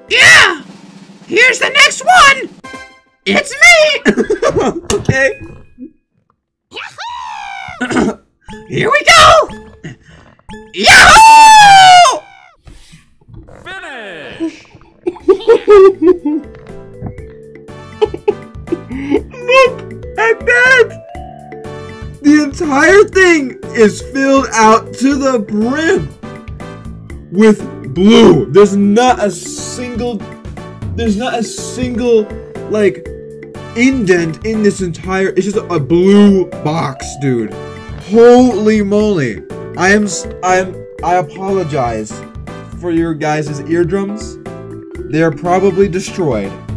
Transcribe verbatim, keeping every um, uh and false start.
Yeah! Here's the next one! It's me! Okay. Here we go! Yahoo! Finish! Look at that! The entire thing is filled out to the brim with blue. There's not a single, there's not a single, like, indent in this entire, it's just a blue box, dude. Holy moly. I am, I am, I apologize for your guys' eardrums. They're probably destroyed.